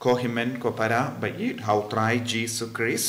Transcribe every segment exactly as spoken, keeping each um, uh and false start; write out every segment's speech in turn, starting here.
ko himen ko para bayit how try Jesus Christ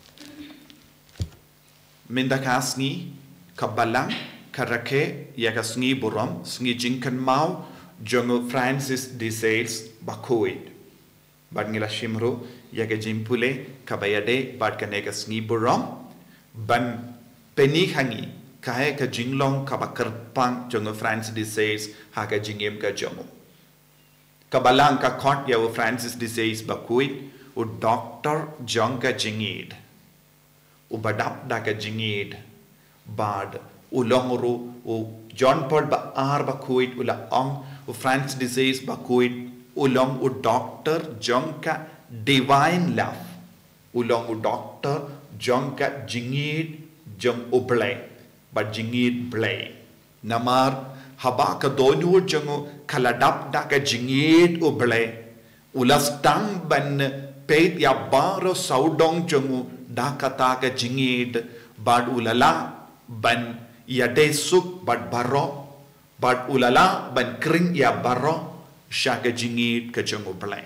mindakasni kabalang karake yakasngi buram sngi jinkan mau Jong Francis de Sales bakoid bad ngila shimro yaga jimpule kabayade bad kaneka sngi buram ban peni hangi Kaei ka jinglong kabakerpang Jong Francis de Sales haga jingem ka jomo kabalang ka khot ya Francis de Sales bakoid u doctor Jong ka jingid u badap da ka jingid bad u longru u John Paul ba ar bakoid ula ong u Francis de Sales bakoid u long u doctor Jong ka divine love u long u doctor Jong ka jingid Jong u blay but jingid blay namar haba ka donur jango kaladap da ka jingid u blay ulas tang ban peit ya baro saudong jango da kata ka jingid bad ulala ban ya desuk bad baro bad ulala ban kring ya baro shaka jingid ka jango blay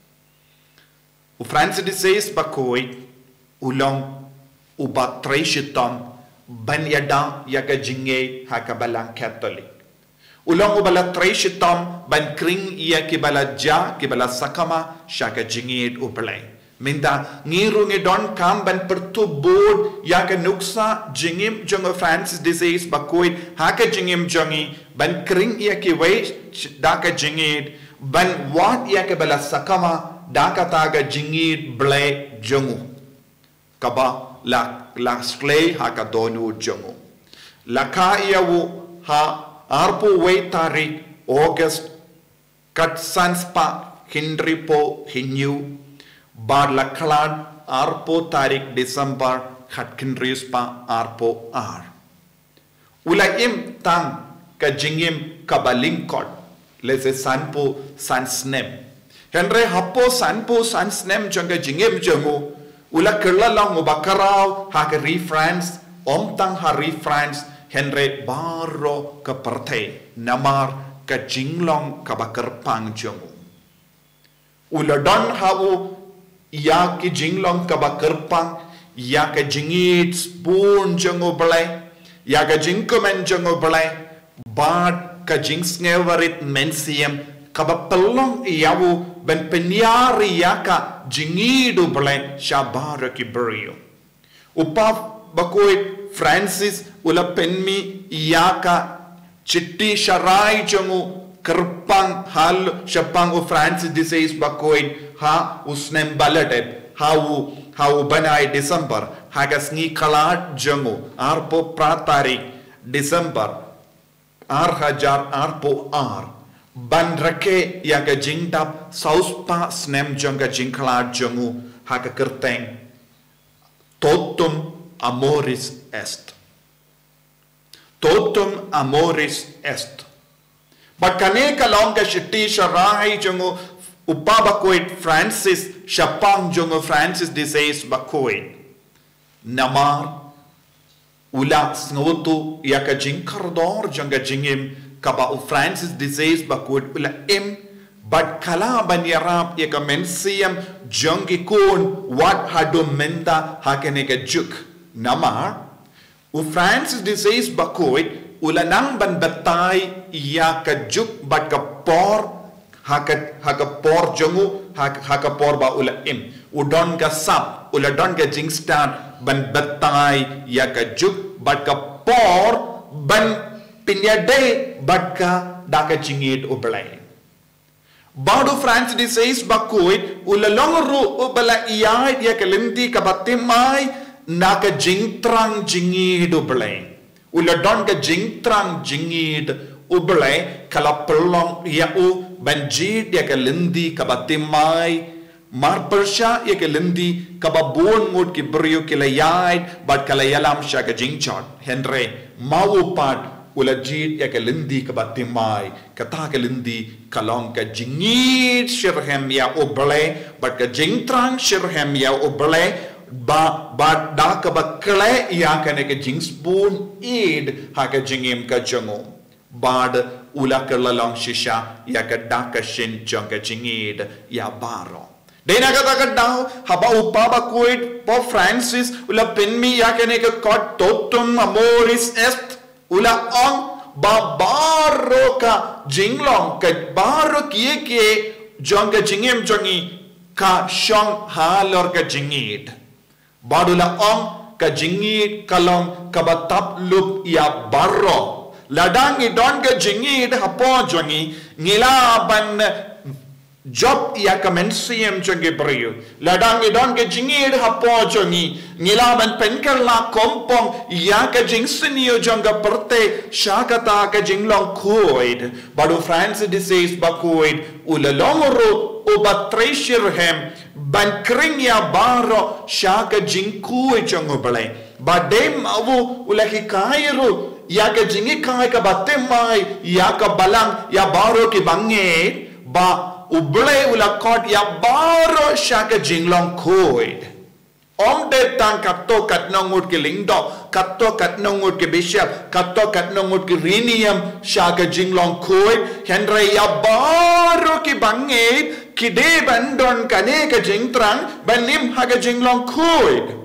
u Francis de Sales bakoi ulong uba treshitom ban yada yaga jinge hakabalang Catholic ulong ubala treshitom ban kring iya kibala ja kibala sakama shaka jingid ublay minda ngiru ngedon kam ban pertu board yaga nuksa jingim Jong Francis de Sales bakoid haka jingim jongi ban kring iya ki wei daka jingid ban wat iya kibala sakama daka taga jingid blay jongu kaba la la sklay haka donu jongo la ka yawu ha arpo wei tarik August kat sanspa Henry po hinyu bar la klan arpo tarik December khat Henry spa arpo ar ula im tang ka jingim kabalingkot lese sanpo sansnem Henry hapo sanpo sansnem jonga jingim jongo ula kerla long ubakarau haka refrans om tang ha refrans Henry baro ka parte namar ka jinglong ka bakarpang jongo ula don hawo ya ki jinglong ka bakarpang ya ka jingit spoon jongo blay ya ka jingkomen jongo blay bad ka jingsngevarit mensiam ka bapalong yawo ben penyari yaka jingidu blay shabara ki brio upaf bakoit Francis ula penmi yaka chitti sharai jongu kerpang hal shapang u Francis de Sales bakoit ha usnem baladet how how banai December hagasngi kalat jongu arpo pratari December ar hajar arpo ar ban rake yaga jingdap sauspa snem jonga jingklat jongu haka kerteng totum amoris est totum amoris est but kaneka longa shitti sharai jongu upabakoit Francis shapang jongu Francis de Sales bakoit namar ula sngotu yaka jinkardor jonga jingim kaba u Francis de Sales bakoit ula im but kala banyarap yaka mensiam jongi kun wat hadum menda hakeneka juk namar u Francis de Sales bakoit ula nang ban batay yaka juk bat ka por haka haka por jongu haka, haka por ba ula im udon ka sap ula don ka jingstan ban batay yaka juk bat ka por ban pinyade bat ka daka jingit ublay badu Francis de Sales bakoit ula longru ubala iyay yaka linti ka batimay naka jingtrang jingid ublay ula don ka jingtrang jingid ublay kala pelong ya u banjid ya ka lindi ka batimay mar persha ya ka lindi ka babon ngod ki brio kilayay bat kalayalam sha ka jingchot Henry maupat ula jid ya ka lindi ka batimay kata ka lindi kalong ka jingid shirhem ya ublay bat ka jingtrang shirhem ya ublay ba ba da ka ba kle ya ka ne ka jing spoon id ha ka jingim ka jango bad ula ka lalong shisha ya ka da ka shin jong ka jingid ya baro Dena kata daw haba upa ba kuit po Francis ula penmi ya kene ke kot totum amoris est ula ong ba baro ka jinglong ke baro kie kie jong ke jingem jongi ka shong halor ka jingid badula ong ka jingid kalong ka batap lup ya baro ladang i don ka jingid hapo jongi ngila ban job ya kamensiam jongi brio ladang i don ka jingid hapo jongi ngila ban penkal la kompong ya ka jingsinio jonga perte shakata ka jinglong kuid badu France disease bakuid ulalongoro uba treasure hem ban kring ya baro shaka jingku jongo bale badem awu ulaki kairu ya ka jingi kai ka batemai ya ka balang ya baro ki bange ba uble ula kot ya baro shaka jinglong kuid om de tang katto katnongut ki lingdo katto katnongut ki bishop katto katnongut ki rinium shaka jinglong kuid henry ya baro ki bange kide bandon kane ka jingtrang banim haga jinglong kuid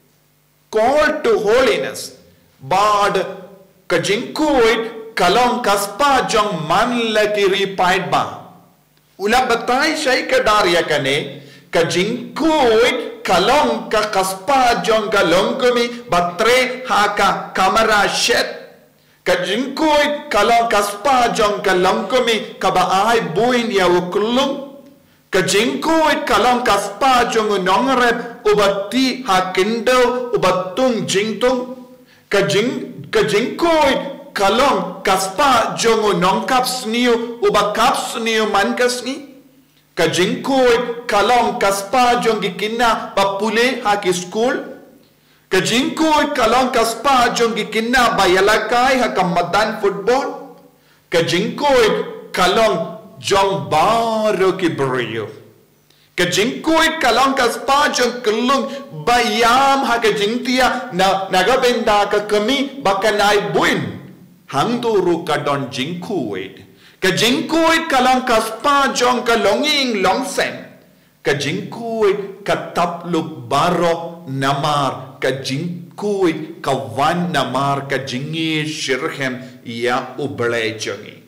called to holiness bad ka jingkuid kalong kaspa jong man la ki repied ba ula batai shay ka darya kane ka jingkuid kalong ka kaspa jong ka Longkmie batre haka kamera shet ka jingkuid kalong kaspa jong ka Longkmie ka baay buin ya ukulung ka jingkuid kalong kaspa jong nongrep ubati ha kindo ubatung jingtung ka jing ka jingkuid kalong kaspa jong nongkap sniu ubakap sniu mankasni ka jingkuid kalong kaspa jong gikinna papule ha ki school ka jingkuid kalong kaspa jong gikinna bayalakai ha kamadan football ka jingkuid kalong jong baro ki brio ka jingkuid kalong kaspa jong kelung bayam ha ka jingtia na nagabenda ka kami bakanai buin hangduru ka don jingkuid ka jingkuid kalong kaspa jong ka longing longsen ka jingkuid ka tapluk baro namar ka jingkuid ka wan namar ka jingi shirhem ya uble jongi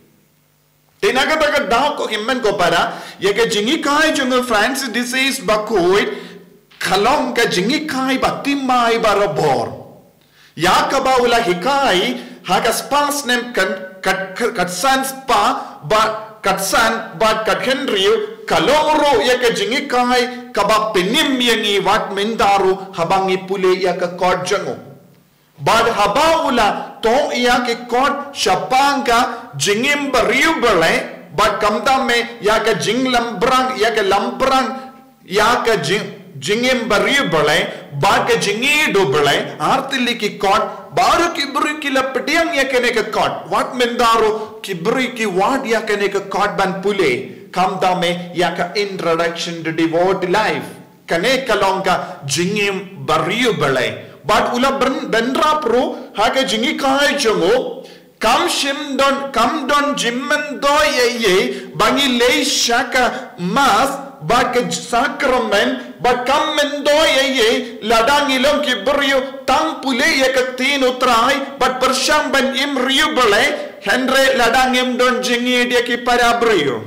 Tinaga taga daw ko himmen ko para ya ka jingi kai jong France disease bakuid kalong ka jingi kai batimai barabor ya ka baula hikai ha ka spas nem kan kat kat san spa ba kat san ba kat henrio kaloro ya ka jingi kai ka ba penim yangi wat mendaru habangi pule ya ka kod jango bad habaula to iya ke kod shapanga jingim bariu bale bad kamta me ya ka jinglam brang ya ka lamprang ya ka jing jingim bariu bale bad ka jingi do bale artili ki kod baru ki buri ki lapdiang ya kene ka kod wat mendaro ki buri ki wad ya kene ka kod ban pule kamta me ya ka introduction to devout life kane kalonga jingim bariu bale but ula bendra pro hake jingi kai jongo kam shim don kam don jimmen do ye ye bangi le shaka mas but ke sacrament but kam men do ye ye ladang ilong ki brio tang pule ye ka tin utrai but persham ban im riu bale henre ladang im don jingi dia ki para brio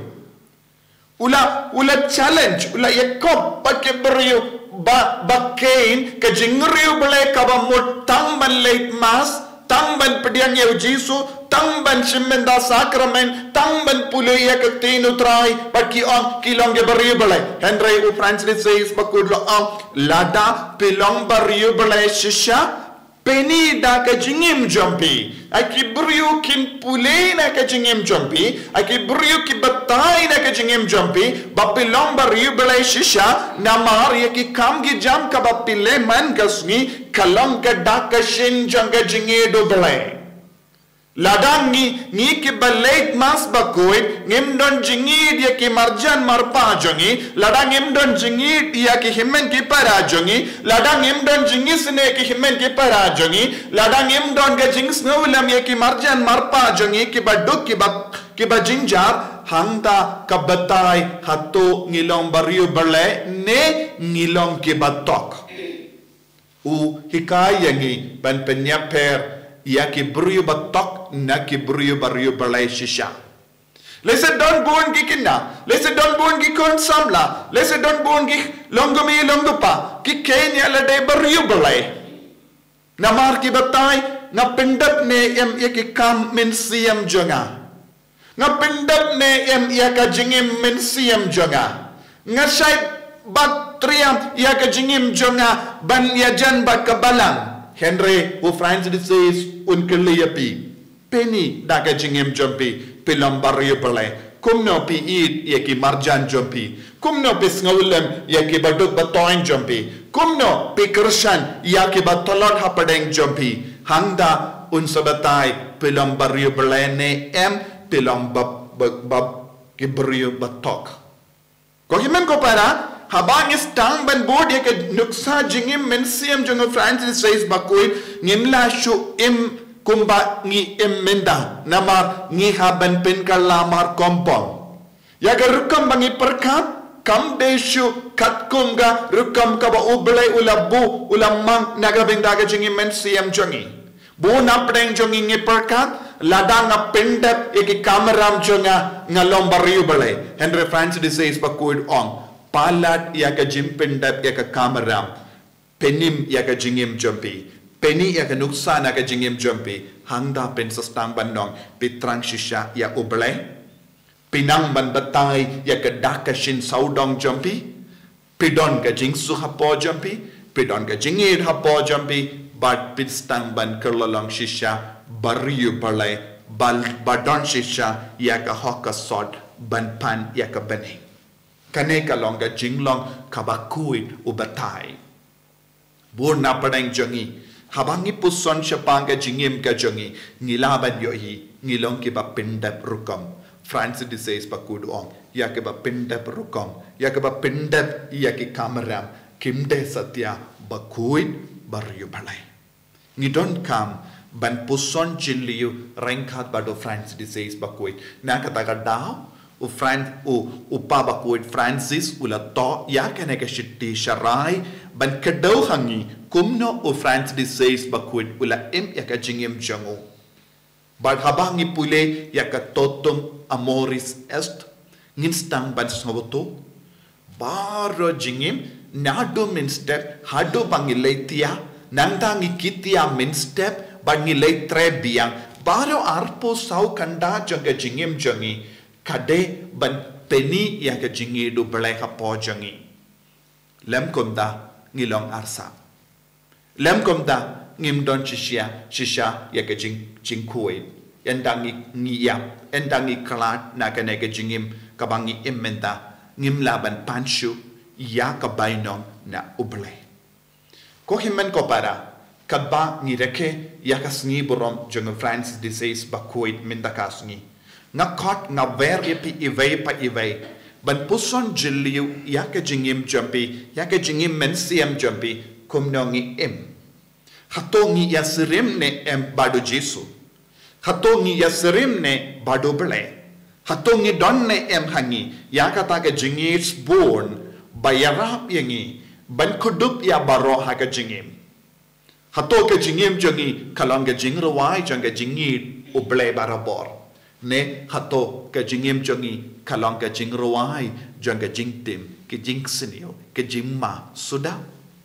ula ula challenge ula ekop but ke brio ba bakain ka jingriu bale ka ba mut tang ban late mass tang ban pediang ye jisu tang ban shimenda sacrament tang ban pule ye ka tinu trai ba ki on kilong ge bariu bale henry u francis says bakudlo on lada pilong bariu bale shisha peni da ka jingim jompi aki buriu kin pule na ka jingim jompi aki buriu ki batai na ka jingim jompi bapilong bariu bale shisha namar ye ki kam gi jam ka bapile man gasni kalong ka da ka shin janga jinge do bale ladang ni ni ki balait mas bakoit ngim don jingi dia ki marjan marpa jongi ladang ngim don jingi dia ki himmen ki para jongi ladang ngim don jingi sne ki himmen ki para jongi ladang ngim don ga jing snowlam ye ki marjan marpa jongi ki baduk ki ba ki ba jinjar hangda kabatai hato ngilong bariu berle ne ngilong kibatok. U hikayangi ban penyaper ya ki bariu batok na ki bariu bariu berle shisha. Lese don buon gi Khynnah, lese don buon gi Khun Samla, lese don buon gi Longkmie Longkpa, ki Kenya la de bariu berle. Namar ki batai nga pendap ne em ya ki kam min siam jonga. Nga pendap ne em ya ka jingim min siam jonga. Nga syait bat triam ya ka jingim jonga ban ya jan bat kabalang. Henry who Francis says un keliapi. Penny da ka jingim jompi pilam barrio pale. Kumno pi eat ya ki marjan jompi. Kumno pi ngawulem ya ki baduk batoin jompi. Kumno pi kershan ya ki batolot hapadeng jompi. Hangda un sabatai pilam barrio belene em pilam bab bab bab ki barrio batok. Ko himen ko para habang istang ban board ya ke nuksa jingim mensiam jong Francis says bakui ngimla shu im kumba ngi im menda namar ngi haban pin kalamar kompong. Ya ke rukam bangi perkat kam deshu kat kumga rukam kaba ublay ulabu ulamang nagabing daga jingim mensiam jongi. Bu napdeng jongi ngi perkat ladang nga pendep iki kameram jonga ngalom bariu bale. Henry Francis says pakuid ong palat ya ka jim pendep ya ka kameram penim ya ka jingim jompi peni ya ka nuksana ka jingim jompi hangda pen sastang bandong pitrang shisha ya ublay pinang ban batay ya ka daka shin saudong jompi pidon ka jingsu hapo jompi pidon ka jingir hapo jompi but pistang ban kerlolong shisha bariu balai bal badon shisha ya ka hoka sod ban pan ya ka bening kane ka longa jinglong kabakuit ubatai bur na padang jongi habangi puson syapang ka jingim ka jongi ngilaban yohi ngilong ki ba pendap rukam Francis says pakud ong ya ke ba pendap rukam ya ke ba pendap ya ki kameram kimde satya bakuit bariu balai ngidon kam ban puson jiliu rengkat bado Francis says bakuit na kata ka daw u Fran u upa bakuit Francis ula to ya kene ka shitti sharai ban kadau hangi kumno u Francis says bakuit ula em ya ka jingim jango bad habangi pule ya ka totum amoris est nginstang ban snoboto baro jingim nado min step hado bangilay tiya nangtangi kitia min step bangilay trebiang baro arpo sau kanda janga jingim jangi kade ban peni ya ka jingi do belai ka po jangi lem komda ngilong arsa lem komda ngim don chishia shisha ya ka jing jingkhoi endangi ngiya endangi klat na ka ne ka jingim kabangi immenta ngim laban panshu ya ka bainong na ublai ko himen ko para kadba ngi reke ya ka sngi borom jong Francis disease bakoit mindakasngi nga kot nga ver ipi iway pa iway ban puson jiliu ya ka jingim jumpi ya ka jingim mensiam jumpi kumnongi im hatongi yasirim ne em bado Jesu hatongi yasirim ne bado bele hatongi don ne em hangi ya kata ka jingis born bayarap yangi ban kudup ya baro ha ka jingim hato ka jingim jangi kalong ka jingrawai janga jingi uble barabor ne hato ka jingim jangi kalong ka jingrawai janga jingtim ke jingsinio ke jingma sudah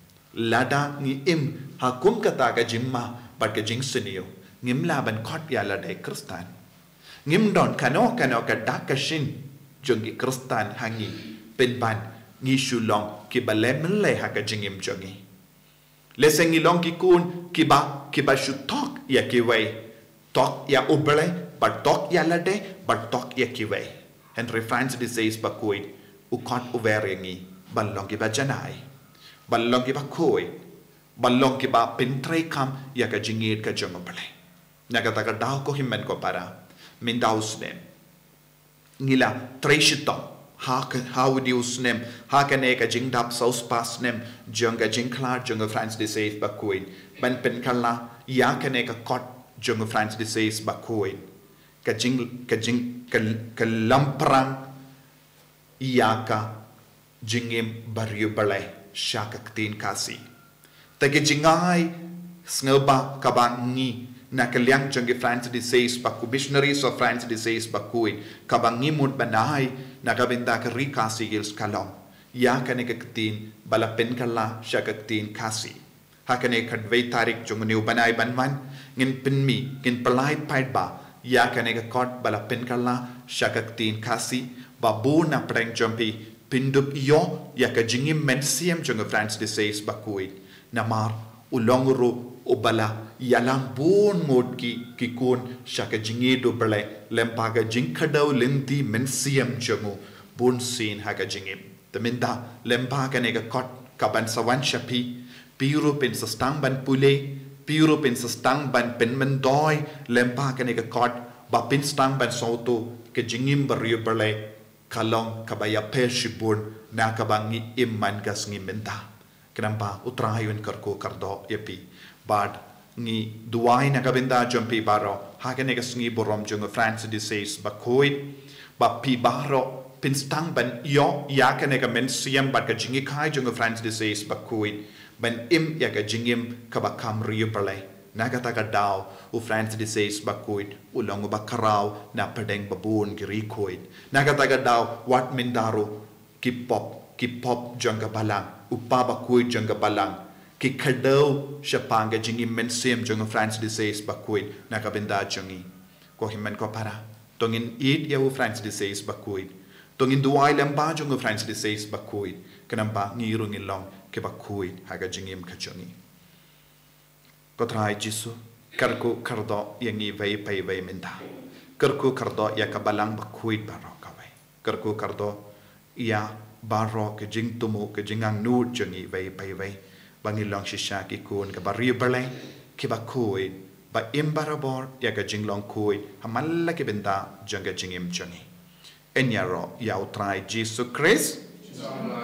lada ngi im hakum kata ka jingma bat ka jingsinio ngim laban kot ya lada kristan ngim don kano kano ka dakashin jangi kristan hangi penban ngi shulong ki balem le ha ka jingim jangi leseng ilong ki kun ki ba ki ba shu tok ya ki wei tok ya uble but tok ya lade but tok ya ki wei Henry Francis says bakuit ukot uverengi balong ki ba janai balong ki ba koi balong ki ba pintre kam ya ka jingit ka jong uble nagata ka daw ko himmen ko para min daw snem ngila treshito ha how would you snem ha ka ne ka jingdap saus pas nem jonga jingklar jonga Francis says bakuit ban pen kala ya ka ne ka kot jonga Francis says bakuit ka jing ka jing ka lamprang iaka jingim bariu balai shakak tin kasi tagi jingai sngelba kabangi na kaliang jangi France disease baku missionaries of France disease bakui kabangi mut banai na kabinda ka rikasi gils kalom ya kane ka tin balapen kala shakak tin kasi hakane kadvei tarik jongniu banai banman ngin pinmi ngin pelai paid ba ya kane ka kot balapen kala shakak tin kasi babu na preng jompi pindup iyo ya ka jingim mensiam jong France disease bakui namar ulonguru ubala yalang bon mod ki ki kun shaka jingi do bale lempaga jingkhadau linti mensiam jongu bon sin haga jingim teminda lempaga nega kot kaban sawan shapi piru pin sastang ban pule piru pin sastang ban pen mendoi lempaga nega kot ba pin stang ban soto ke jingim bariu bale kalong kabaya peshibun na kabangi imman gas ngimenta kenapa utrahayun karko kardo yapi bad ngi duai na kabinda jompi baro hakane ka sngi borom jong France disease ba koit ba pi baro pinstang ban yo ya kane ka men siam bat ka jingi khai jong France disease ba koit ban im ya ka jingim ka ba kam riu perle na ka ta ka daw u France disease ba koit u long ba karau na pedeng babun giri koit na ka ta ka daw wat min daro ki pop ki pop jong ka balang upa ba koit jong ka balang ki kadau shapanga jingi mensim jong France disease bakuit nakabenda jongi ko himen ko para tongin eat ya France disease bakuit tongin duai lamba jong France disease bakuit kanamba ngirung ilong ke bakuit haga jingim ka jongi ko trai jisu karku kardo yangi vai pai vai menda karku kardo ya kabalang bakuit baro kawai karku kardo ya baro ke jingtumu ke jingang nu jongi vai pai vai bangilong shisha ki kun ka bari berleng ki ba koi ba imbarabor ya ka jinglong koi hamalla ki benda janga jingim jongi enyaro ya utrai Jesus Christ